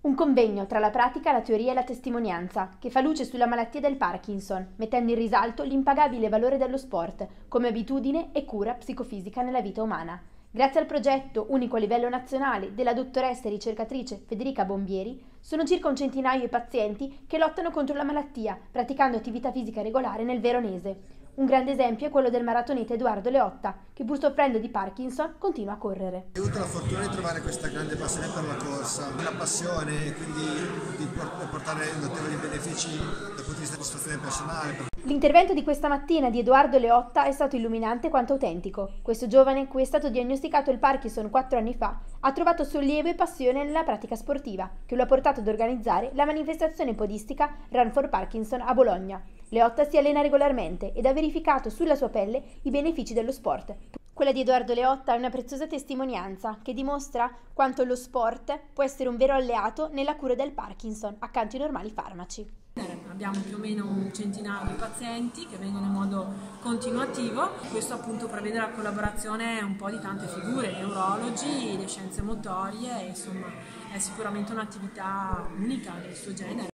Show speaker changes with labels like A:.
A: Un convegno tra la pratica, la teoria e la testimonianza, che fa luce sulla malattia del Parkinson, mettendo in risalto l'impagabile valore dello sport come abitudine e cura psicofisica nella vita umana. Grazie al progetto, unico a livello nazionale, della dottoressa e ricercatrice Federica Bombieri, sono circa un centinaio i pazienti che lottano contro la malattia, praticando attività fisica regolare nel Veronese. Un grande esempio è quello del maratoneta Edoardo Leotta, che pur soffrendo di Parkinson continua a correre.
B: Ho avuto la fortuna di trovare questa grande passione per la corsa, una passione e quindi di portare notevoli benefici dal punto di vista di soddisfazione personale.
A: L'intervento di questa mattina di Edoardo Leotta è stato illuminante quanto autentico. Questo giovane, cui è stato diagnosticato il Parkinson 4 anni fa, ha trovato sollievo e passione nella pratica sportiva, che lo ha portato ad organizzare la manifestazione podistica Run for Parkinson a Bologna. Leotta si allena regolarmente ed ha verificato sulla sua pelle i benefici dello sport. Quella di Edoardo Leotta è una preziosa testimonianza che dimostra quanto lo sport può essere un vero alleato nella cura del Parkinson accanto ai normali farmaci.
C: Abbiamo più o meno un centinaio di pazienti che vengono in modo continuativo. Questo appunto prevede la collaborazione un po' di tante figure, neurologi, le scienze motorie, insomma è sicuramente un'attività unica nel suo genere.